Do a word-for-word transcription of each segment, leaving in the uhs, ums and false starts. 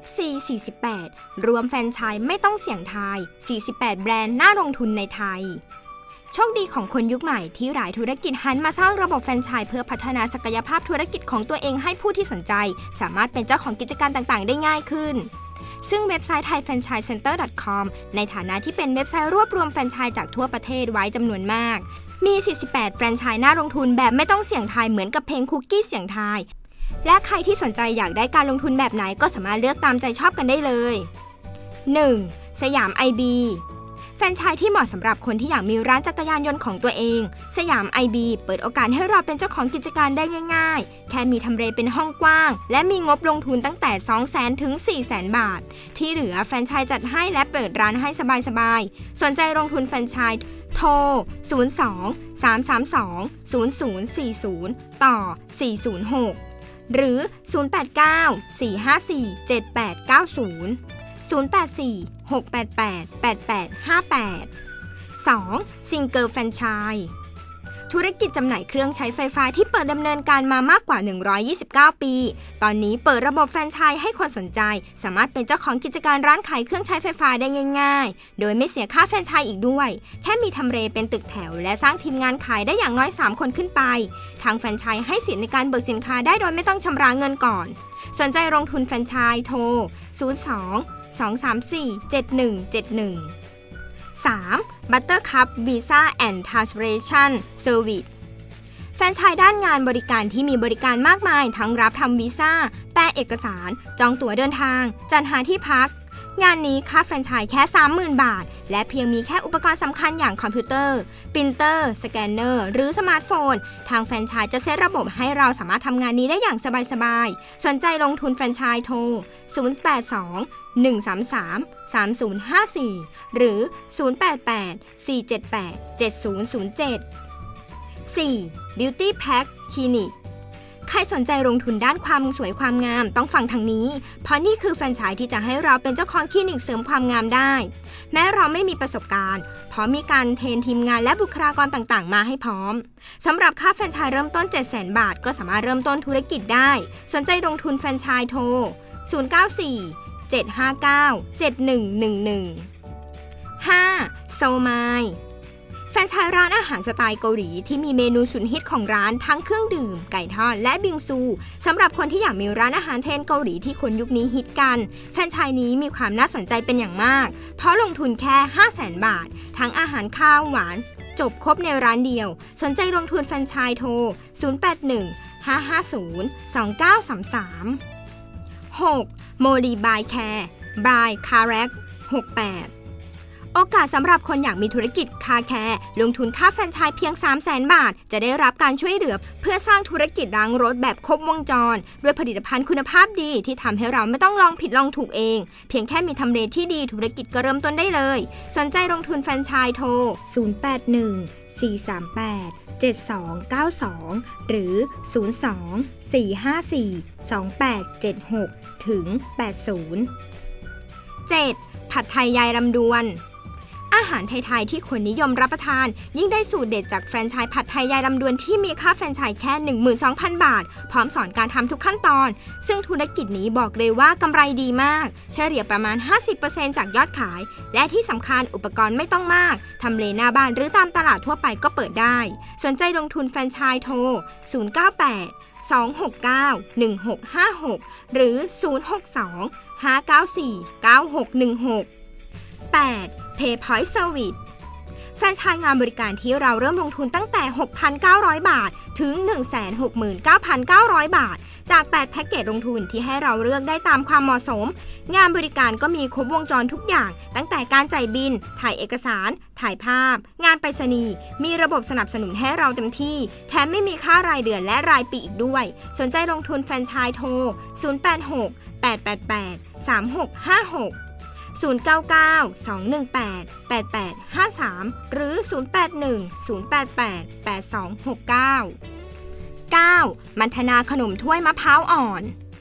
ก ซี สี่สิบแปด รวมแฟรนไชส์ไม่ต้องเสี่ยงทาย สี่สิบแปด แบรนด์น่าลงทุนในไทยโชคดีของคนยุคใหม่ที่หลายธุรกิจหันมาสร้างระบบแฟรนไชส์เพื่อพัฒนาศักยภาพธุรกิจของตัวเองให้ผู้ที่สนใจสามารถเป็นเจ้าของกิจการต่างๆได้ง่ายขึ้นซึ่งเว็บไซต์ ไทยแฟรนไชส์เซ็นเตอร์ ดอท คอม ในฐานะที่เป็นเว็บไซต์รวบรวมแฟรนไชส์จากทั่วประเทศไว้จำนวนมากมี สี่สิบแปด แฟรนไชส์น่าลงทุนแบบไม่ต้องเสี่ยงทายเหมือนกับเพลงคุกกี้เสี่ยงทายและใครที่สนใจอยากได้การลงทุนแบบไหนก็สามารถเลือกตามใจชอบกันได้เลย หนึ่ง สยาม ไอ บี แฟรนไชส์ที่เหมาะสำหรับคนที่อยากมีร้านจักรยานยนต์ของตัวเองสยาม ไอ บี เปิดโอกาสให้เราเป็นเจ้าของกิจการได้ง่ายๆแค่มีทำเลเป็นห้องกว้างและมีงบลงทุนตั้งแต่ สองแสน ถึง สี่แสน บาทที่เหลือแฟรนไชส์จัดให้และเปิดร้านให้สบายๆสนใจลงทุนแฟรนไชส์โทร ศูนย์ สอง สาม สาม สอง ศูนย์ ศูนย์ สี่ ศูนย์ ต่อ สี่ ศูนย์ หก หรือ ศูนย์ แปด เก้า สี่ ห้า สี่ เจ็ด แปด เก้า ศูนย์ ศูนย์ แปด สี่ หก แปด แปด แปด แปด ห้า แปด สอง ซิงเกิลแฟรนไชส์ธุรกิจจำหน่ายเครื่องใช้ไฟฟ้าที่เปิดดำเนินการมามากกว่าหนึ่งร้อยยี่สิบเก้าปีตอนนี้เปิดระบบแฟรนไชส์ให้คนสนใจสามารถเป็นเจ้าของกิจการร้านขายเครื่องใช้ไฟฟ้าได้ง่ายๆโดยไม่เสียค่าแฟรนไชส์อีกด้วยแค่มีทำเลเป็นตึกแถวและสร้างทีมงานขายได้อย่างน้อยสามคนขึ้นไปทางแฟรนไชส์ให้สิทธิ์ในการเบิกสินค้าได้โดยไม่ต้องชำระเงินก่อนสนใจลงทุนแฟรนไชส์โทร ศูนย์ สอง สอง สาม สี่ เจ็ด หนึ่ง เจ็ด หนึ่ง สาม Buttercup Visa and Translation Service แฟรนไชส์ด้านงานบริการที่มีบริการมากมายทั้งรับทำวีซ่าแปลเอกสารจองตั๋วเดินทางจัดหาที่พักงานนี้ค่าแฟรนไชส์แค่ สามหมื่น บาทและเพียงมีแค่อุปกรณ์สำคัญอย่างคอมพิวเตอร์ปรินเตอร์สแกนเนอร์หรือสมาร์ทโฟนทางแฟรนไชส์จะเซตระบบให้เราสามารถทำงานนี้ได้อย่างสบายๆสนใจลงทุนแฟรนไชส์โทร ศูนย์ แปด สอง หนึ่ง สาม สาม สาม ศูนย์ ห้า สี่ หรือ ศูนย์ แปด แปด สี่ เจ็ด แปด เจ็ด ศูนย์ ศูนย์ เจ็ด สี่ Beauty Pack Clinic ใครสนใจลงทุนด้านความสวยความงามต้องฟังทางนี้เพราะนี่คือแฟรนไชส์ที่จะให้เราเป็นเจ้าของคลินิกเสริมความงามได้แม้เราไม่มีประสบการณ์เพราะมีการเทรนทีมงานและบุคลากรต่างๆมาให้พร้อมสำหรับค่าแฟรนไชส์เริ่มต้น เจ็ดแสน บาทก็สามารถเริ่มต้นธุรกิจได้สนใจลงทุนแฟรนไชส์โทร ศูนย์ เก้า สี่ เจ็ด ห้า เก้า เจ็ด หนึ่ง หนึ่ง หนึ่ง ห้า Soul Myแฟรนไชส์ร้านอาหารสไตล์เกาหลีที่มีเมนูสุดฮิตของร้านทั้งเครื่องดื่มไก่ทอดและบิงซูสำหรับคนที่อยากมีร้านอาหารเทรนด์เกาหลีที่คนยุคนี้ฮิตกันแฟรนไชส์นี้มีความน่าสนใจเป็นอย่างมากเพราะลงทุนแค่ ห้าแสน บาททั้งอาหารข้าวหวานจบครบในร้านเดียวสนใจลงทุนแฟรนไชส์โทร ศูนย์ แปด หนึ่ง ห้า ห้า ศูนย์ สอง เก้า สาม สาม หก โมลีบายแคร์บายคาแร็ก หก แปดโอกาสสำหรับคนอยากมีธุรกิจคาแคร์ลงทุนค่าแฟรนไชส์เพียง สามแสน บาทจะได้รับการช่วยเหลือเพื่อสร้างธุรกิจล้างรถแบบครบวงจรด้วยผลิตภัณฑ์คุณภาพดีที่ทำให้เราไม่ต้องลองผิดลองถูกเองเพียงแค่มีทำเลที่ดีธุรกิจก็เริ่มต้นได้เลยสนใจลงทุนแฟรนไชส์โทร ศูนย์ แปด หนึ่ง สี่ สาม แปด เจ็ด สอง เก้า สอง หรือ ศูนย์ สอง สี่ ห้า สี่ สอง แปด เจ็ด หก ถึง แปด ศูนย์ เจ็ด ผัดไทยยายลำดวนอาหารไทยๆที่คนนิยมรับประทานยิ่งได้สูตรเด็ดจากแฟรนไชส์ผัดไทยยายลำดวนที่มีค่าแฟรนไชส์แค่ หนึ่งหมื่นสองพัน บาทพร้อมสอนการทำทุกขั้นตอนซึ่งธุรกิจนี้บอกเลยว่ากำไรดีมากเฉลี่ยประมาณ ห้าสิบเปอร์เซ็นต์ จากยอดขายและที่สำคัญอุปกรณ์ไม่ต้องมากทำเลหน้าบ้านหรือตามตลาดทั่วไปก็เปิดได้สนใจลงทุนแฟรนไชส์โทร ศูนย์ เก้า แปด สอง หก เก้า หนึ่ง หก ห้า หก หรือ ศูนย์ หก สอง ห้า เก้า สี่ เก้า หก หนึ่ง หก แปด PayPoint Serviceแฟรนไชส์งานบริการที่เราเริ่มลงทุนตั้งแต่ หกพันเก้าร้อย บาทถึง หนึ่งแสนหกหมื่นเก้าพันเก้าร้อย บาทจากแปดแพ็กเกจลงทุนที่ให้เราเลือกได้ตามความเหมาะสมงานบริการก็มีครบวงจรทุกอย่างตั้งแต่การจ่ายบิลถ่ายเอกสารถ่ายภาพงานไปรษณีย์มีระบบสนับสนุนให้เราเต็มที่แถมไม่มีค่ารายเดือนและรายปีอีกด้วยสนใจลงทุนแฟรนไชส์โทร ศูนย์ แปด หก แปด แปด แปด สาม หก ห้า หกศูนย์ เก้า เก้า สอง หนึ่ง แปด แปด แปด ห้า สาม หรือ ศูนย์ แปด หนึ่ง ศูนย์ แปด แปด แปด สอง หก เก้า เก้า มัณฑนาขนมถ้วยมะพร้าวอ่อน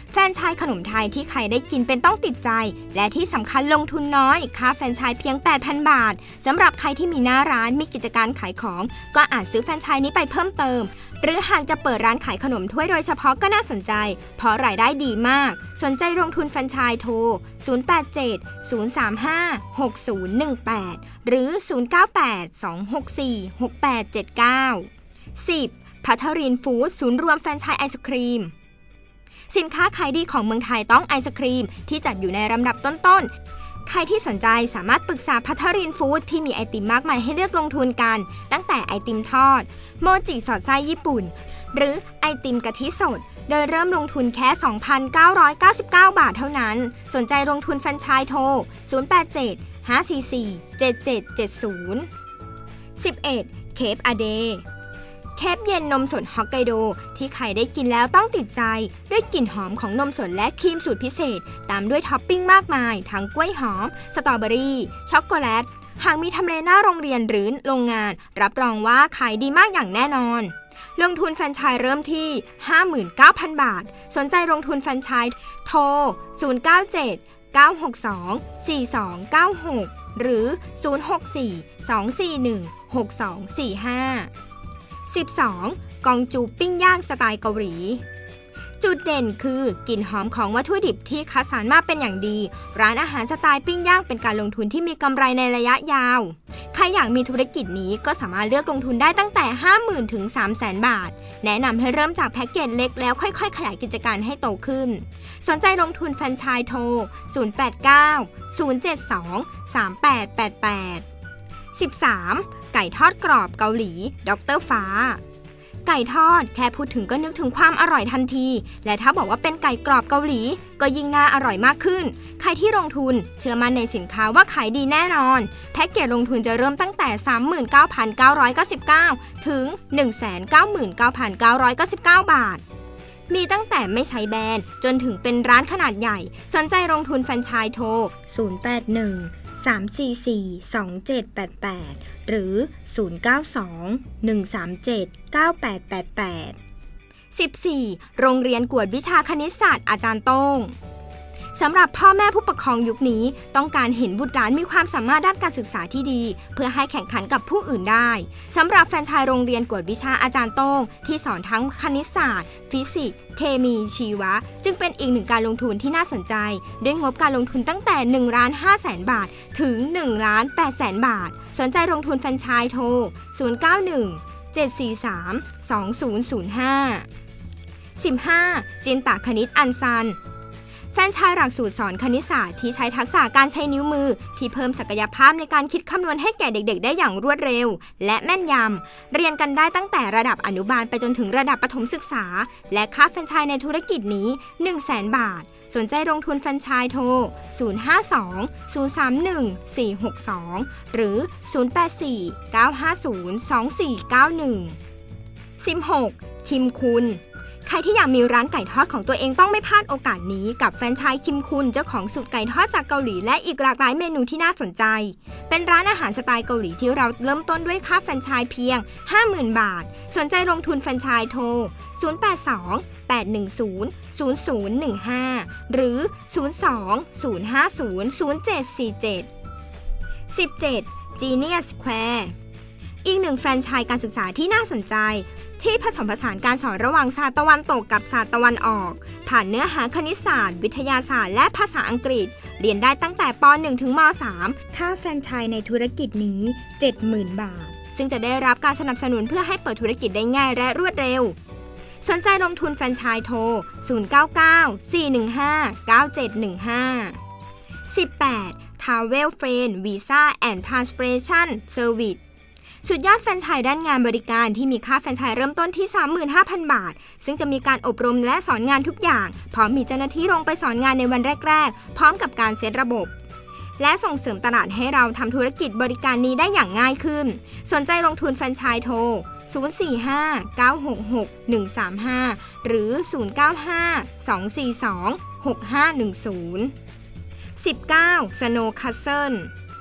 แฟรนไชส์ขนมไทยที่ใครได้กินเป็นต้องติดใจและที่สำคัญลงทุนน้อยค่าแฟรนไชส์เพียง แปดพัน บาทสำหรับใครที่มีหน้าร้านมีกิจการขายของก็อาจซื้อแฟรนไชส์นี้ไปเพิ่มเติมหรือหากจะเปิดร้านขายขนมถ้วยโดยเฉพาะก็น่าสนใจเพราะรายได้ดีมากสนใจลงทุนแฟรนไชส์โทรศูนย์ แปด เจ็ด ศูนย์ สาม ห้า หก ศูนย์ หนึ่ง แปดหรือศูนย์ เก้า แปด สอง หก สี่ หก แปด เจ็ด เก้า สิบ. ภัทรินฟู้ดศูนย์รวมแฟรนไชส์ไอศกรีมสินค้าขายดีของเมืองไทยต้องไอศกรีมที่จัดอยู่ในลำดับต้นๆใครที่สนใจสามารถปรึกษาภัทรินฟู้ดที่มีไอติมมากมายให้เลือกลงทุนกันตั้งแต่ไอติมทอดโมจิสอดไส้ญี่ปุ่นหรือไอติมกะทิสดโดยเริ่มลงทุนแค่ สองพันเก้าร้อยเก้าสิบเก้า บาทเท่านั้นสนใจลงทุนแฟรนไชส์โทรศูนย์ แปด เจ็ด ห้า สี่ สี่ เจ็ด เจ็ด เจ็ด ศูนย์ สิบเอ็ด. เคฟอเดย์เคฟเย็นนมสดฮอกไกโดที่ใครได้กินแล้วต้องติดใจด้วยกลิ่นหอมของนมสดและครีมสูตรพิเศษตามด้วยท็อปปิ้งมากมายทั้งกล้วยหอมสตรอเบอรี่ช็อกโกแลตหากมีทำเลหน้าโรงเรียนหรือโรงงานรับรองว่าขายดีมากอย่างแน่นอนลงทุนแฟรนไชส์เริ่มที่ ห้าหมื่นเก้าพัน บาทสนใจลงทุนแฟรนไชส์โทรศูนย์ เก้า เจ็ด เก้า หก สอง สี่ สอง เก้า หกหรือศูนย์ หก สี่ สอง สี่ หนึ่ง หก สอง สี่ ห้าสิบสอง. กองจูปิ้งย่างสไตล์เกาหลีจุดเด่นคือกลิ่นหอมของวัตถุดิบที่คัดสรรมาเป็นอย่างดีร้านอาหารสไตล์ปิ้งย่างเป็นการลงทุนที่มีกำไรในระยะยาวใครอยากมีธุรกิจนี้ก็สามารถเลือกลงทุนได้ตั้งแต่ ห้าหมื่น ถึง สามแสน บาทแนะนำให้เริ่มจากแพ็กเกจเล็กแล้วค่อยๆขยายกิจการให้โตขึ้นสนใจลงทุนแฟรนไชส์โทรศูนย์ แปด เก้า ศูนย์ เจ็ด สอง สาม แปด แปด แปด สิบสาม. ไก่ทอดกรอบเกาหลีดร.ฟ้าไก่ทอดแค่พูดถึงก็นึกถึงความอร่อยทันทีและถ้าบอกว่าเป็นไก่กรอบเกาหลีก็ยิ่งน่าอร่อยมากขึ้นใครที่ลงทุนเชื่อมั่นในสินค้าว่าขายดีแน่นอนแพ็กเกจลงทุนจะเริ่มตั้งแต่ สามหมื่นเก้าพันเก้าร้อยเก้าสิบเก้า ถึง หนึ่งแสนเก้าหมื่นเก้าพันเก้าร้อยเก้าสิบเก้า บาทมีตั้งแต่ไม่ใช้แบรนด์จนถึงเป็นร้านขนาดใหญ่สนใจลงทุนแฟรนไชส์โทรศูนย์ แปด หนึ่ง สาม สี่ สี่ สอง เจ็ด แปด แปดหรือศูนย์ เก้า สอง หนึ่ง สาม เจ็ด เก้า แปด แปด แปด สิบสี่. โรงเรียนกวดวิชาคณิตศาสตร์อาจารย์โต้งสำหรับพ่อแม่ผู้ปกครองยุคนี้ต้องการเห็นบุตรหลานมีความสามารถด้านการศึกษาที่ดีเพื่อให้แข่งขันกับผู้อื่นได้สำหรับแฟรนไชส์โรงเรียนกวดวิชาอาจารย์โต้งที่สอนทั้งคณิตศาสตร์ฟิสิกส์เคมีชีวะจึงเป็นอีกหนึ่งการลงทุนที่น่าสนใจด้วยงบการลงทุนตั้งแต่ หนึ่งล้านห้าแสน บาทถึง หนึ่งล้านแปดแสน บาทสนใจลงทุนแฟรนไชส์โทรศูนย์ เก้า หนึ่ง เจ็ด สี่ สาม สอง ศูนย์ ศูนย์ ห้า สิบห้า. จินตคณิตอันซันแฟรนไชส์หลักสูตรสอนคณิตศาสตร์ที่ใช้ทักษะการใช้นิ้วมือที่เพิ่มศักยภาพในการคิดคำนวณให้แก่เด็กๆได้อย่างรวดเร็วและแม่นยำเรียนกันได้ตั้งแต่ระดับอนุบาลไปจนถึงระดับประถมศึกษาและค่าแฟรนไชส์ในธุรกิจนี้ หนึ่งแสน บาทสนใจลงทุนแฟรนไชส์โทรศูนย์ ห้า สอง ศูนย์ สาม หนึ่ง สี่ หก สองหรือศูนย์ แปด สี่ เก้า ห้า ศูนย์ สอง สี่ เก้า หนึ่ง สิบหก. คิมคุณใครที่อยากมีร้านไก่ทอดของตัวเองต้องไม่พลาดโอกาสนี้กับแฟรนไชส์คิมคุณเจ้าของสูตรไก่ทอดจากเกาหลีและอีกหลากหลายเมนูที่น่าสนใจเป็นร้านอาหารสไตล์เกาหลีที่เราเริ่มต้นด้วยค่าแฟรนไชส์เพียง ห้าหมื่น บาทสนใจลงทุนแฟรนไชส์โทรศูนย์ แปด สอง แปด หนึ่ง ศูนย์ ศูนย์ ศูนย์ หนึ่ง ห้าหรือศูนย์ สอง ศูนย์ ห้า ศูนย์ ศูนย์ เจ็ด สี่ เจ็ด สิบเจ็ด. Genius Squareอีกหนึ่งแฟรนไชส์การศึกษาที่น่าสนใจที่ผสมผสานการสอนระหว่างศาสตร์ตะวันตกกับศาสตร์ตะวันออกผ่านเนื้อหาคณิตศาสตร์วิทยาศาสตร์และภาษาอังกฤษเรียนได้ตั้งแต่ป หนึ่ง ถึงม สาม ค่าแฟรนไชส์ในธุรกิจนี้ เจ็ดหมื่น บาทซึ่งจะได้รับการสนับสนุนเพื่อให้เปิดธุรกิจได้ง่ายและรวดเร็วสนใจลงทุนแฟรนไชส์โทรศูนย์ เก้า เก้า สี่ หนึ่ง ห้า เก้า เจ็ด หนึ่ง ห้า สิบแปด. Travel Friend Visa and Transportation Serviceสุดยอดแฟรนไชส์ด้านงานบริการที่มีค่าแฟรนไชส์เริ่มต้นที่ สามหมื่นห้าพัน บาทซึ่งจะมีการอบรมและสอนงานทุกอย่างพร้อมมีเจ้าหน้าที่ลงไปสอนงานในวันแรกๆพร้อมกับการเซตระบบและส่งเสริมตลาดให้เราทำธุรกิจบริการนี้ได้อย่างง่ายขึ้นสนใจลงทุนแฟรนไชส์โทรศูนย์ สี่ ห้า เก้า หก หก หนึ่ง สาม ห้าหรือศูนย์ เก้า ห้า สอง สี่ สอง หก ห้า หนึ่ง ศูนย์ สิบเก้า. Snow Castle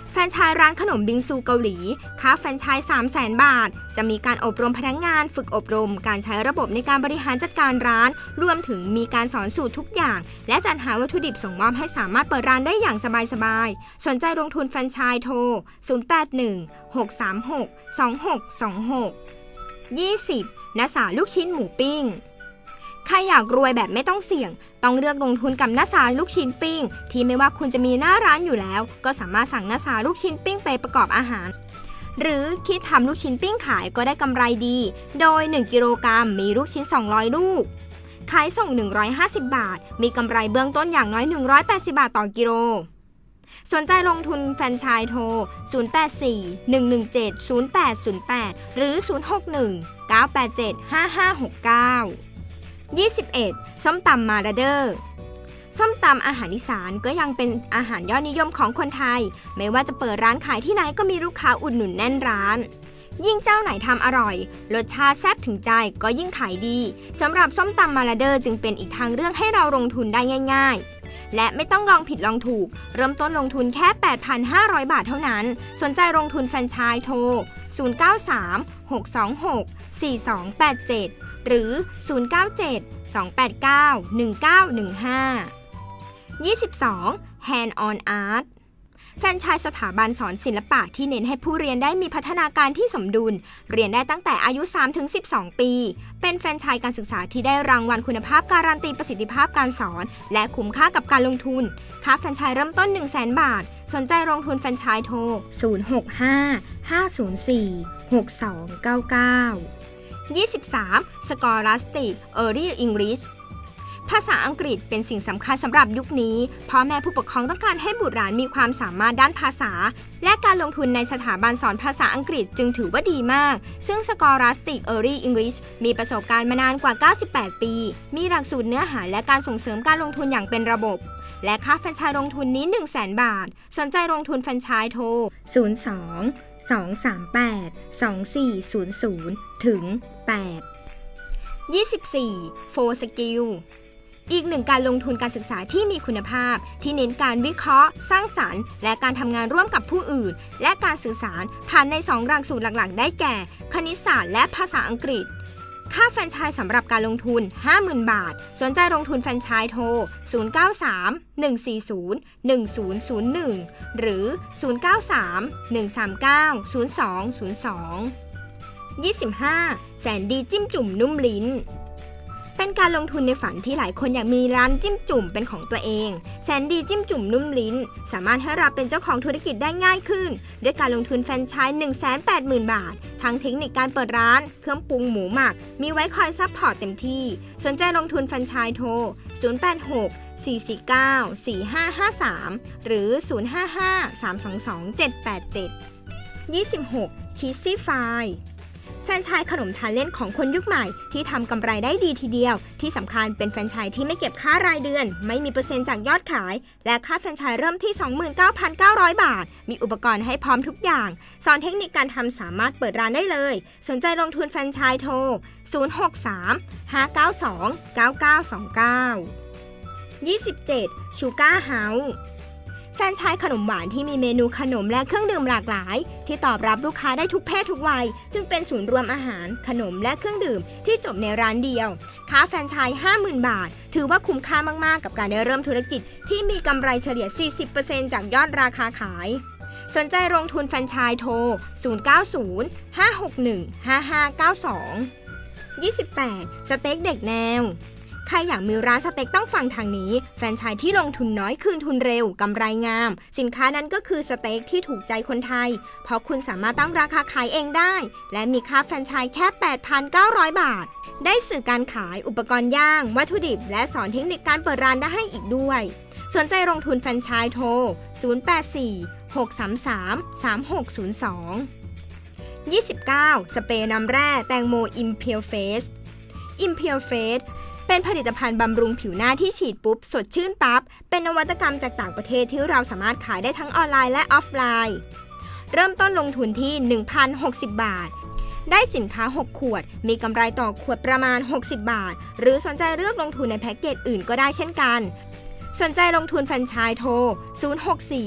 แฟรนไชส์ร้านขนมบิงซูเกาหลีค่าแฟรนไชส์ สามแสน บาทจะมีการอบรมพนักงานฝึกอบรมการใช้ระบบในการบริหารจัดการร้านรวมถึงมีการสอนสูตรทุกอย่างและจัดหาวัตถุดิบส่งมอบให้สามารถเปิดร้านได้อย่างสบายๆสนใจลงทุนแฟรนไชส์โทรศูนย์ แปด หนึ่ง หก สาม หก สอง หก สอง หก ยี่สิบณสาลูกชิ้นหมูปิ้งใครอยากรวยแบบไม่ต้องเสี่ยงต้องเลือกลงทุนกับณสาลูกชิ้นปิ้งที่ไม่ว่าคุณจะมีหน้าร้านอยู่แล้วก็สามารถสั่งณสาลูกชิ้นปิ้งไปประกอบอาหารหรือคิดทำลูกชิ้นปิ้งขายก็ได้กำไรดีโดยหนึ่งกิโลกรัมมีลูกชิ้นสองร้อยลูกขายส่งหนึ่งร้อยห้าสิบบาทมีกำไรเบื้องต้นอย่างน้อยหนึ่งร้อยแปดสิบบาทต่อกิโลสนใจลงทุนแฟรนไชส์โทรศูนย์ แปด สี่ หนึ่ง หนึ่ง เจ็ด ศูนย์ แปด ศูนย์ แปดหรือศูนย์ หก หนึ่ง เก้า แปด เจ็ด ห้า ห้า หก เก้า ยี่สิบเอ็ดส้มตำมาราเดอร์ส้มตำอาหารอีสานก็ยังเป็นอาหารยอดนิยมของคนไทยไม่ว่าจะเปิดร้านขายที่ไหนก็มีลูกค้าอุดหนุนแน่นร้านยิ่งเจ้าไหนทำอร่อยรสชาติแซ่บถึงใจก็ยิ่งขายดีสำหรับส้มตำมาราเดอร์จึงเป็นอีกทางเลือกให้เราลงทุนได้ง่ายๆและไม่ต้องลองผิดลองถูกเริ่มต้นลงทุนแค่ แปดพันห้าร้อย บาทเท่านั้นสนใจลงทุนแฟรนไชส์โทรศูนย์ เก้า สาม หก สอง หก สี่ สอง แปด เจ็ดหรือศูนย์ เก้า เจ็ด สอง แปด เก้า หนึ่ง เก้า หนึ่ง ห้า ยี่สิบสอง Hand on Art แฟรนไชส์สถาบันสอนศิลปะที่เน้นให้ผู้เรียนได้มีพัฒนาการที่สมดุลเรียนได้ตั้งแต่อายุ สามถึงสิบสอง ปีเป็นแฟรนไชส์การศึกษาที่ได้รางวัลคุณภาพการันตีประสิทธิภาพการสอนและคุ้มค่ากับการลงทุนค่าแฟรนไชส์เริ่มต้น หนึ่งแสน บาทสนใจลงทุนแฟรนไชส์โทรศูนย์ หก ห้า ห้า ศูนย์ สี่ หก สอง เก้า เก้า ยี่สิบสาม Scholastic Early English ภาษาอังกฤษเป็นสิ่งสำคัญสำหรับยุคนี้พ่อแม่ผู้ปกครองต้องการให้บุตรหลานมีความสามารถด้านภาษาและการลงทุนในสถาบันสอนภาษาอังกฤษจึงถือว่าดีมากซึ่ง Scholastic Early English มีประสบการณ์มานานกว่าเก้าสิบแปดปีมีหลักสูตรเนื้อหาและการส่งเสริมการลงทุนอย่างเป็นระบบและค่าแฟรนไชส์ลงทุนนี้ หนึ่งแสน บาทสนใจลงทุนแฟรนไชส์โทรศูนย์ สอง สอง สาม แปด สอง สี่ ศูนย์ ศูนย์ ถึง แปด ยี่สิบสี่ โฟร์ สกิล อีกหนึ่งการลงทุนการศึกษาที่มีคุณภาพที่เน้นการวิเคราะห์สร้างสรรค์และการทำงานร่วมกับผู้อื่นและการสื่อสารผ่านในสองหลักสูตรหลักๆได้แก่คณิตศาสตร์และภาษาอังกฤษค่าแฟรนไชส์สำหรับการลงทุน ห้าหมื่น บาทสนใจลงทุนแฟรนไชส์โทรศูนย์ เก้า สาม หนึ่ง สี่ ศูนย์ หนึ่ง ศูนย์ ศูนย์ หนึ่งหรือศูนย์ เก้า สาม หนึ่ง สาม เก้า ศูนย์ สอง ศูนย์ สอง ยี่สิบห้า แสนดีจิ้มจุ่มนุ่มลิ้นเป็นการลงทุนในฝันที่หลายคนอยากมีร้านจิ้มจุ่มเป็นของตัวเองแสนดีจิ้มจุ่มนุ่มลิ้นสามารถให้เราเป็นเจ้าของธุรกิจได้ง่ายขึ้นด้วยการลงทุนแฟรนไชส์ หนึ่งแสนแปดหมื่น บาททั้งเทคนิคการเปิดร้านเครื่องปรุงหมูหมักมีไว้คอยซัพพอร์ตเต็มที่สนใจลงทุนแฟรนไชส์โทรศูนย์ แปด หก สี่ สี่ เก้า สี่ ห้า ห้า สามหรือศูนย์ ห้า ห้า สาม สอง สอง เจ็ด แปด เจ็ด ยี่สิบหก ชีสซี่ฟายแฟรนไชส์ขนมทานเล่นของคนยุคใหม่ที่ทำกำไรได้ดีทีเดียวที่สำคัญเป็นแฟรนไชส์ที่ไม่เก็บค่ารายเดือนไม่มีเปอร์เซ็นต์จากยอดขายและค่าแฟรนไชส์เริ่มที่ สองหมื่นเก้าพันเก้าร้อย บาทมีอุปกรณ์ให้พร้อมทุกอย่างสอนเทคนิคการทำสามารถเปิดร้านได้เลยสนใจลงทุนแฟรนไชส์โทรศูนย์ หก สาม ห้า เก้า สอง เก้า เก้า สอง เก้า ยี่สิบเจ็ด ชูการ์เฮาส์แฟรนไชส์ขนมหวานที่มีเมนูขนมและเครื่องดื่มหลากหลายที่ตอบรับลูกค้าได้ทุกเพศทุกวัยจึงเป็นศูนย์รวมอาหารขนมและเครื่องดื่มที่จบในร้านเดียวค่าแฟรนไชส์ ห้าหมื่น บาทถือว่าคุ้มค่ามากๆกับการได้เริ่มธุรกิจที่มีกำไรเฉลี่ย สี่สิบเปอร์เซ็นต์ จากยอดราคาขายสนใจลงทุนแฟรนไชส์โทรศูนย์ เก้า ศูนย์ ห้า หก หนึ่ง ห้า ห้า เก้า สอง ยี่สิบแปด สเต็กเด็กแนวใครอยากมีร้านสเต็กต้องฟังทางนี้แฟรนไชส์ที่ลงทุนน้อยคืนทุนเร็วกำไรงามสินค้านั้นก็คือสเต็กที่ถูกใจคนไทยเพราะคุณสามารถตั้งราคาขายเองได้และมีค่าแฟรนไชส์แค่ แปดพันเก้าร้อย บาทได้สื่อการขายอุปกรณ์ย่างวัตถุดิบและสอนเทคนิคการเปิดร้านได้ให้อีกด้วยสนใจลงทุนแฟรนไชส์โทรศูนย์ แปด สี่ หก สาม สาม สาม หก ศูนย์ สอง ยี่สิบเก้า สเปรย์น้ำแร่แตงโม Impure Face Impure Faceเป็นผลิตภัณฑ์บำรุงผิวหน้าที่ฉีดปุ๊บสดชื่นปั๊บเป็นนวัตกรรมจากต่างประเทศที่เราสามารถขายได้ทั้งออนไลน์และออฟไลน์เริ่มต้นลงทุนที่ หนึ่งพันหกสิบ บาทได้สินค้าหกขวดมีกำไรต่อขวดประมาณหกสิบบาทหรือสนใจเลือกลงทุนในแพ็กเกจอื่นก็ได้เช่นกันสนใจลงทุนแฟรนไชส์โทรศูนย์ หก สี่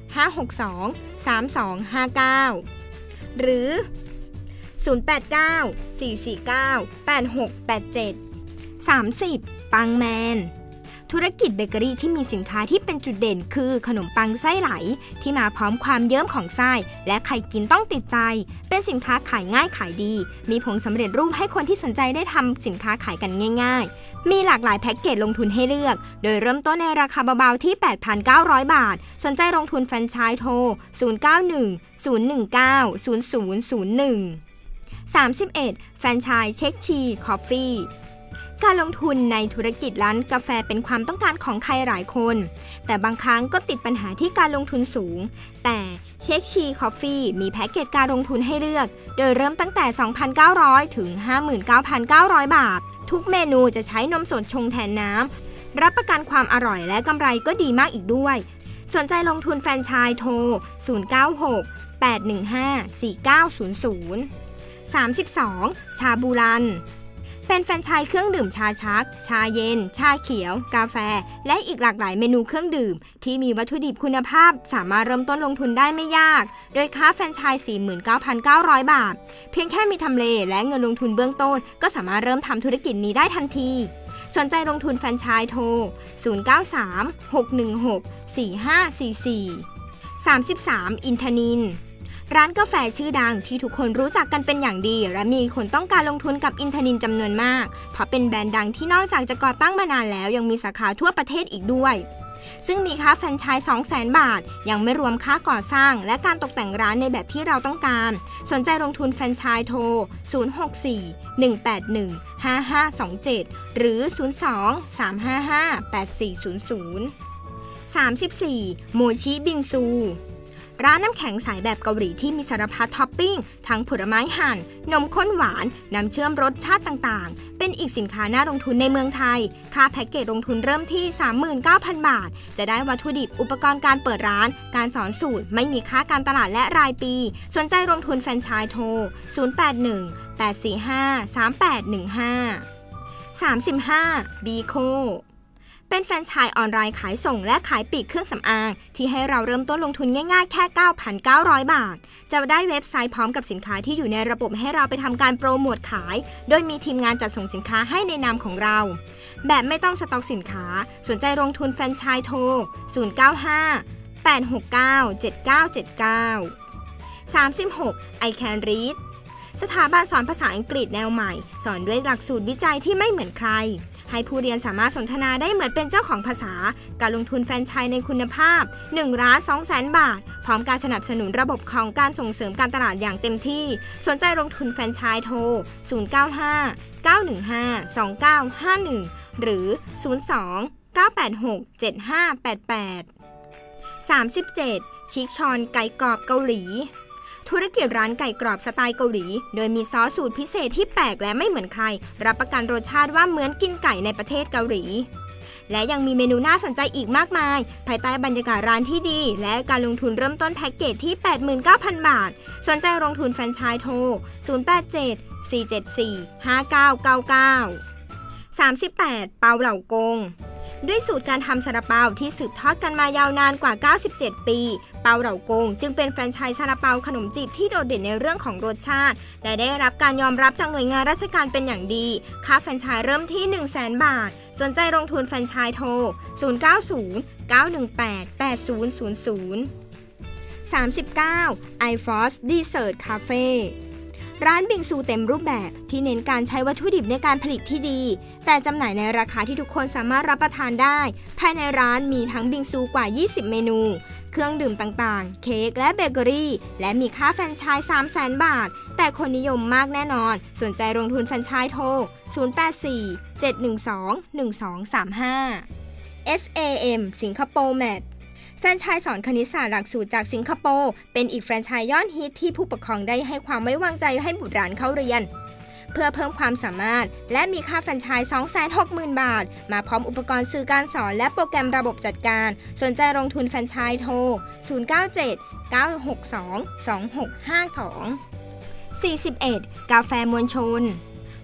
ห้าหกสอง สามสองห้าเก้าหรือศูนย์ แปด เก้า สี่ สี่ เก้า แปด หก แปด เจ็ด สามสิบปังแมนธุรกิจเบเกอรี่ที่มีสินค้าที่เป็นจุดเด่นคือขนมปังไส้ไหลที่มาพร้อมความเยิ้มของไส้และใครกินต้องติดใจเป็นสินค้าขายง่ายขายดีมีผงสำเร็จรูปให้คนที่สนใจได้ทำสินค้าขายกันง่ายๆมีหลากหลายแพ็กเกจลงทุนให้เลือกโดยเริ่มต้นในราคาเบาๆที่ แปดพันเก้าร้อย บาทสนใจลงทุนแฟรนไชส์โทรศูนย์ เก้า หนึ่ง ศูนย์ หนึ่ง เก้า ศูนย์ ศูนย์ ศูนย์ หนึ่ง สามสิบเอ็ดแฟรนไชส์เช็คชีคอฟฟี่การลงทุนในธุรกิจร้านกาแฟเป็นความต้องการของใครหลายคนแต่บางครั้งก็ติดปัญหาที่การลงทุนสูงแต่เช็คชีคอฟฟี่มีแพ็กเกจการลงทุนให้เลือกโดยเริ่มตั้งแต่ สองพันเก้าร้อย ถึง ห้าหมื่นเก้าพันเก้าร้อย บาททุกเมนูจะใช้นมสดชงแทนน้ำรับประกันความอร่อยและกำไรก็ดีมากอีกด้วยสนใจลงทุนแฟรนไชส์โทรศูนย์ เก้า หก แปด หนึ่ง ห้า สี่ เก้า ศูนย์ ศูนย์ สามสิบสองชาบูรันเป็นแฟรนไชส์เครื่องดื่มชาชักชาเย็นชาเขียวกาแฟและอีกหลากหลายเมนูเครื่องดื่มที่มีวัตถุดิบคุณภาพสามารถเริ่มต้นลงทุนได้ไม่ยากโดยค่าแฟรนไชส์ สี่หมื่นเก้าพันเก้าร้อย บาทเพียงแค่มีทำเลและเงินลงทุนเบื้องต้นก็สามารถเริ่มทำธุรกิจนี้ได้ทันทีสนใจลงทุนแฟรนไชส์โทรศูนย์ เก้า สาม หก หนึ่ง หก สี่ ห้า สี่ สี่ สามสิบสามอินทนินร้านกาแฟชื่อดังที่ทุกคนรู้จักกันเป็นอย่างดีและมีคนต้องการลงทุนกับอินทนินจำนวนมากเพราะเป็นแบรนด์ดังที่นอกจากจะก่อตั้งมานานแล้วยังมีสาขาทั่วประเทศอีกด้วยซึ่งมีค่าแฟรนไชส์ สองแสน บาทยังไม่รวมค่าก่อสร้างและการตกแต่งร้านในแบบที่เราต้องการสนใจลงทุนแฟรนไชส์โทรศูนย์ หก สี่ หนึ่ง แปด หนึ่ง ห้า ห้า สอง เจ็ดหรือศูนย์ สอง สาม ห้า ห้า แปด สี่ ศูนย์ ศูนย์ สามสิบสี่โมชิบิงซูร้านน้ำแข็งใสแบบเกาหลีที่มีสารพัดท็อปปิ้งทั้งผลไม้หั่นนมข้นหวานน้ำเชื่อมรสชาติต่างๆเป็นอีกสินค้าน่าลงทุนในเมืองไทยค่าแพ็กเกจลงทุนเริ่มที่ สามหมื่นเก้าพัน บาทจะได้วัตถุดิบอุปกรณ์การเปิดร้านการสอนสูตรไม่มีค่าการตลาดและรายปีสนใจลงทุนแฟรนไชส์โทรศูนย์ แปด หนึ่ง แปด สี่ ห้า สาม แปด หนึ่ง ห้า สามสิบห้าบีโคเป็นแฟรนไชส์ออนไลน์ขายส่งและขายปลีกเครื่องสำอางที่ให้เราเริ่มต้นลงทุนง่ายๆแค่ เก้าพันเก้าร้อย บาทจะได้เว็บไซต์พร้อมกับสินค้าที่อยู่ในระบบให้เราไปทำการโปรโมทขายโดยมีทีมงานจัดส่งสินค้าให้ในนามของเราแบบไม่ต้องสต็อกสินค้าสนใจลงทุนแฟรนไชส์โทรศูนย์ เก้า ห้า แปด หก เก้า เจ็ด เก้า เจ็ด เก้า สามสิบหก I Can Read สถาบันสอนภาษาอังกฤษแนวใหม่สอนด้วยหลักสูตรวิจัยที่ไม่เหมือนใครให้ผู้เรียนสามารถสนทนาได้เหมือนเป็นเจ้าของภาษาการลงทุนแฟรนไชส์ในคุณภาพหนึ่งล้านสองแสนบาทพร้อมการสนับสนุนระบบของการส่งเสริมการตลาดอย่างเต็มที่สนใจลงทุนแฟรนไชส์โทรศูนย์ เก้า ห้า เก้า หนึ่ง ห้า สอง เก้า ห้า หนึ่งหรือศูนย์ สอง เก้า แปด หก เจ็ด ห้า แปด แปด สามสิบเจ็ดชิคชอนไก่กรอบเกาหลีธุรกิจร้านไก่กรอบสไตล์เกาหลีโดยมีซอสสูตรพิเศษที่แปลกและไม่เหมือนใครรับประกันรสชาติว่าเหมือนกินไก่ในประเทศเกาหลีและยังมีเมนูน่าสนใจอีกมากมายภายใต้บรรยากาศร้านที่ดีและการลงทุนเริ่มต้นแพ็กเกจที่ แปดหมื่นเก้าพัน บาทสนใจลงทุนแฟรนไชส์โทรศูนย์ แปด เจ็ด สี่ เจ็ด สี่ ห้า เก้า เก้า เก้า สามสิบแปดเปาเหล่ากงด้วยสูตรการทำซาลาเปาที่สืบทอดกันมายาวนานกว่าเก้าสิบเจ็ดปีเปาเหล่ากงจึงเป็นแฟรนไชส์ซาลาเปาขนมจีบที่โดดเด่นในเรื่องของรสชาติและได้รับการยอมรับจากหน่วยงานราชการเป็นอย่างดีค่าแฟรนไชส์เริ่มที่ หนึ่งแสน บาทสนใจลงทุนแฟรนไชส์โทรศูนย์ เก้า ศูนย์ เก้า หนึ่ง แปด แปด ศูนย์ ศูนย์ ศูนย์ สามสิบเก้า I Frost Dessert Cafeร้านบิงซูเต็มรูปแบบที่เน้นการใช้วัตถุดิบในการผลิตที่ดีแต่จำหน่ายในราคาที่ทุกคนสามารถรับประทานได้ภายในร้านมีทั้งบิงซูกว่ายี่สิบเมนูเครื่องดื่มต่างๆเค้กและเบเกอรี่และมีค่าแฟรนไชส์ สามแสน บาทแต่คนนิยมมากแน่นอนสนใจลงทุนแฟรนไชส์โทรศูนย์ แปด สี่ เจ็ด หนึ่ง สอง หนึ่ง สอง สาม ห้า เอส เอ เอ็ม สิงคโปร์แมทแฟรนไชส์สอนคณิตศาสตร์หลักสูตรจากสิงคโปร์เป็นอีกแฟรนไชส์ยอดฮิตที่ผู้ปกครองได้ให้ความไว้วางใจให้บุตรหลานเข้าเรียนเพื่อเพิ่มความสามารถและมีค่าแฟรนไชส์ สองแสนหกหมื่น บาทมาพร้อมอุปกรณ์สื่อการสอนและโปรแกรมระบบจัดการสนใจลงทุนแฟรนไชส์โทรศูนย์ เก้า เจ็ด เก้า หก สอง สอง หก ห้า สอง สี่สิบเอ็ดกาแฟมวลชน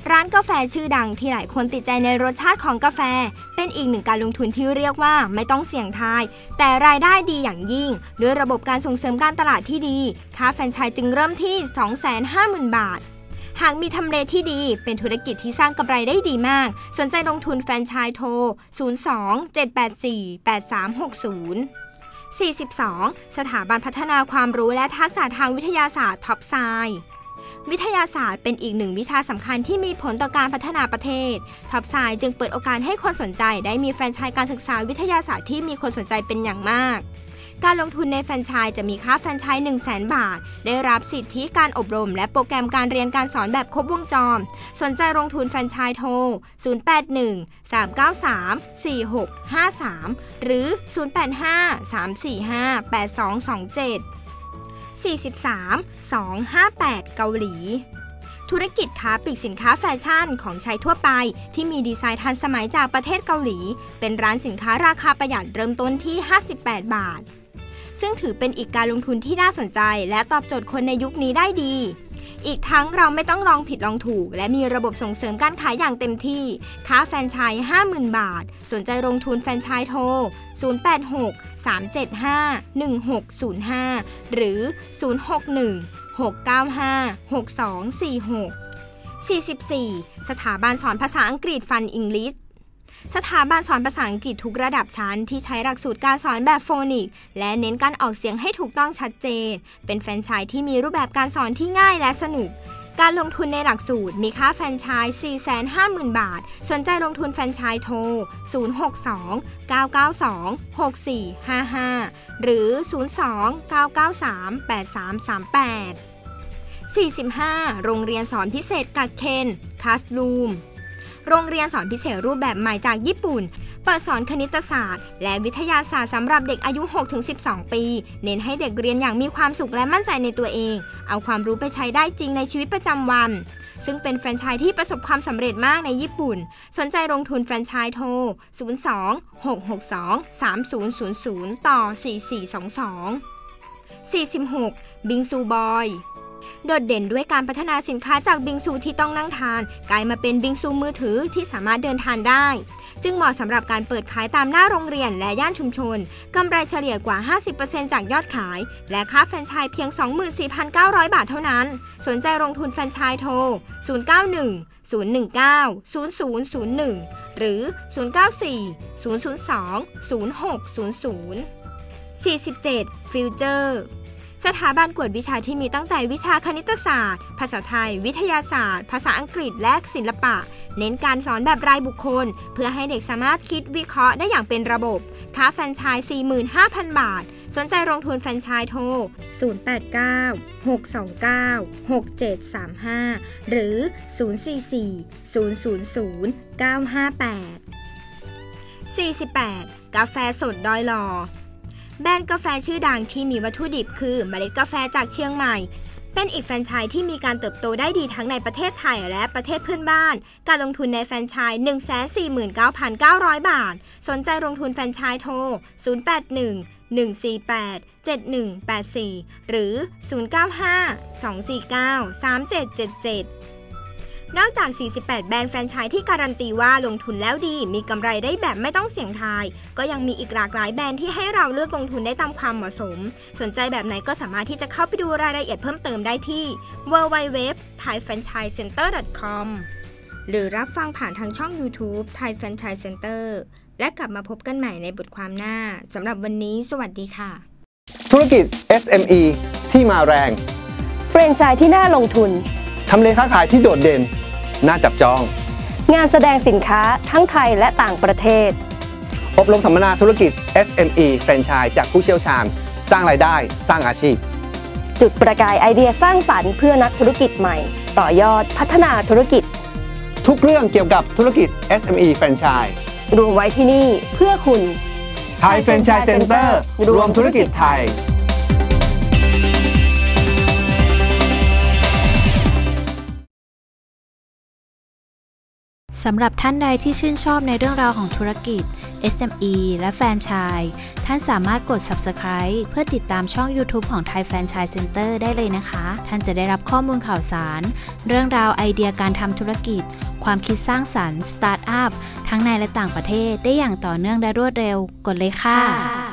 ร้านกาแฟชื่อดังที่หลายคนติดใจในรสชาติของกาแฟเป็นอีกหนึ่งการลงทุนที่เรียกว่าไม่ต้องเสี่ยงทายแต่รายได้ดีอย่างยิ่งด้วยระบบการส่งเสริมการตลาดที่ดีค่าแฟรนไชส์จึงเริ่มที่ สองแสนห้าหมื่น บาทหากมีทำเลที่ดีเป็นธุรกิจที่สร้างกำไรได้ดีมากสนใจลงทุนแฟรนไชส์โทร ศูนย์ สอง เจ็ด แปด สี่ แปด สาม หก ศูนย์ สี่สิบสอง สถาบันพัฒนาความรู้และทักษะทางวิทยาศาสตร์ท็อปไซน์วิทยาศาสตร์เป็นอีกหนึ่งวิชาสำคัญที่มีผลต่อการพัฒนาประเทศท็อปไซน์จึงเปิดโอกาสให้คนสนใจได้มีแฟรนไชส์การศึกษาวิทยาศาสตร์ที่มีคนสนใจเป็นอย่างมากการลงทุนในแฟรนไชส์จะมีค่าแฟรนไชส์ หนึ่งแสน บาทได้รับสิทธิการอบรมและโปรแกรมการเรียนการสอนแบบครบวงจรสนใจลงทุนแฟรนไชส์โทร ศูนย์ แปด หนึ่ง สาม เก้า สาม สี่ หก ห้า สาม หรือ ศูนย์ แปด ห้า สาม สี่ ห้า แปด สอง สอง เจ็ด สี่สิบสาม สอง ห้า แปด เกาหลีธุรกิจค้าปลีกสินค้าแฟชั่นของใช้ทั่วไปที่มีดีไซน์ทันสมัยจากประเทศเกาหลีเป็นร้านสินค้าราคาประหยัดเริ่มต้นที่ห้าสิบแปดบาทซึ่งถือเป็นอีกการลงทุนที่น่าสนใจและตอบโจทย์คนในยุคนี้ได้ดีอีกทั้งเราไม่ต้องลองผิดลองถูกและมีระบบส่งเสริมการขายอย่างเต็มที่ค่าแฟรนไชส์ ห้าหมื่น บาทสนใจลงทุนแฟรนไชส์โทร ศูนย์ แปด หก สาม เจ็ด ห้า หนึ่ง หก ศูนย์ ห้า หรือ ศูนย์ หก หนึ่ง หก เก้า ห้า หก สอง สี่ หก สี่สิบสี่ สถาบันสอนภาษาอังกฤษฟันอิงลิชสถาบันสอนภาษาอังกฤษทุกระดับชั้นที่ใช้หลักสูตรการสอนแบบโฟนิกและเน้นการออกเสียงให้ถูกต้องชัดเจนเป็นแฟรนไชส์ที่มีรูปแบบการสอนที่ง่ายและสนุกการลงทุนในหลักสูตรมีค่าแฟรนไชส์ สี่แสนห้าหมื่น บาทสนใจลงทุนแฟรนไชส์โทร ศูนย์ หก สอง เก้า เก้า สอง หก สี่ ห้า ห้า หรือ ศูนย์ สอง เก้า เก้า สาม แปด สาม สาม แปด สี่สิบห้า โรงเรียนสอนพิเศษกักเคนคลาสรูมโรงเรียนสอนพิเศษรูปแบบใหม่จากญี่ปุ่นเปิดสอนคณิตศาสตร์และวิทยาศาสตร์สำหรับเด็กอายุ หกถึงสิบสอง ปีเน้นให้เด็กเรียนอย่างมีความสุขและมั่นใจในตัวเองเอาความรู้ไปใช้ได้จริงในชีวิตประจำวันซึ่งเป็นแฟรนไชส์ที่ประสบความสำเร็จมากในญี่ปุ่นสนใจลงทุนแฟรนไชส์โทร ศูนย์ สอง หก หก สอง สาม ศูนย์ ศูนย์ ศูนย์ ต่อ สี่ สี่ สอง สอง สี่สิบหก บิงซูบอยโดดเด่นด้วยการพัฒนาสินค้าจากบิงซูที่ต้องนั่งทานกลายมาเป็นบิงซูมือถือที่สามารถเดินทานได้จึงเหมาะสำหรับการเปิดขายตามหน้าโรงเรียนและย่านชุมชนกำไรเฉลี่ยกว่า ห้าสิบเปอร์เซ็นต์ จากยอดขายและค่าแฟรนไชส์เพียง สองหมื่นสี่พันเก้าร้อย บาทเท่านั้นสนใจลงทุนแฟรนไชส์โทร ศูนย์ เก้า หนึ่ง ศูนย์ หนึ่ง เก้า ศูนย์ ศูนย์ ศูนย์ หนึ่ง หรือ ศูนย์ เก้า สี่ ศูนย์ ศูนย์ สอง ศูนย์ หก ศูนย์ ศูนย์ สี่สิบเจ็ด ฟิวเจอร์สถาบันกวดวิชาที่มีตั้งแต่วิชาคณิตศาสตร์ภาษาไทยวิทยาศาสตร์ภาษาอังกฤษและศิลปะเน้นการสอนแบบรายบุคคลเพื่อให้เด็กสามารถคิดวิเคราะห์ได้อย่างเป็นระบบค่าแฟรนไชส์ สี่หมื่นห้าพัน บาทสนใจลงทุนแฟรนไชส์โทร ศูนย์ แปด เก้า หก สอง เก้า หก เจ็ด สาม ห้า หรือ ศูนย์ สี่ สี่ ศูนย์ ศูนย์ ศูนย์ เก้า ห้า แปด สี่สิบแปด กาแฟสดดอยหล่อแบรนด์กาแฟชื่อดังที่มีวัตถุดิบคือเมล็ดกาแฟจากเชียงใหม่เป็นอีกแฟรนไชส์ที่มีการเติบโตได้ดีทั้งในประเทศไทยและประเทศเพื่อนบ้านการลงทุนในแฟรนไชส์ หนึ่งแสนสี่หมื่นเก้าพันเก้าร้อย บาทสนใจลงทุนแฟรนไชส์โทร ศูนย์ แปด หนึ่ง หนึ่ง สี่ แปด เจ็ด หนึ่ง แปด สี่ หรือ ศูนย์ เก้า ห้า สอง สี่ เก้า สาม เจ็ด เจ็ด เจ็ดนอกจาก สี่สิบแปด แบรนด์แฟรนไชส์ที่การันตีว่าลงทุนแล้วดีมีกำไรได้แบบไม่ต้องเสี่ยงทายก็ยังมีอีกหลากหลายแบรนด์ที่ให้เราเลือกลงทุนได้ตามความเหมาะสมสนใจแบบไหนก็สามารถที่จะเข้าไปดูรายละเอียดเพิ่มเติมได้ที่ ดับเบิลยู ดับเบิลยู ดับเบิลยู ดอท ไทยแฟรนไชส์เซ็นเตอร์ ดอท คอม หรือรับฟังผ่านทางช่อง YouTube Thai Franchise Center และกลับมาพบกันใหม่ในบทความหน้าสำหรับวันนี้สวัสดีค่ะธุรกิจ เอส เอ็ม อี ที่มาแรงแฟรนไชส์ที่น่าลงทุนทำเลค้าขายที่โดดเด่นน่าจับจองงานแสดงสินค้าทั้งไทยและต่างประเทศอบรมสัมมนาธุรกิจ เอส เอ็ม อี แฟรนไชส์จากผู้เชี่ยวชาญสร้างรายได้สร้างอาชีพจุดประกายไอเดียสร้างสรรค์เพื่อนักธุรกิจใหม่ต่อยอดพัฒนาธุรกิจทุกเรื่องเกี่ยวกับธุรกิจ เอส เอ็ม อี แฟรนไชส์รวมไว้ที่นี่เพื่อคุณ Thai Franchise Center รวมธุรกิจไทยสำหรับท่านใดที่ชื่นชอบในเรื่องราวของธุรกิจเอส เอ็ม อี และแฟรนไชส์ท่านสามารถกด ซับสไครบ์ เพื่อติดตามช่อง YouTube ของ Thai Franchise Center ได้เลยนะคะท่านจะได้รับข้อมูลข่าวสารเรื่องราวไอเดียการทำธุรกิจความคิดสร้างสรรค์สตาร์ทอัพทั้งในและต่างประเทศได้อย่างต่อเนื่องและรวดเร็วกดเลยค่ะ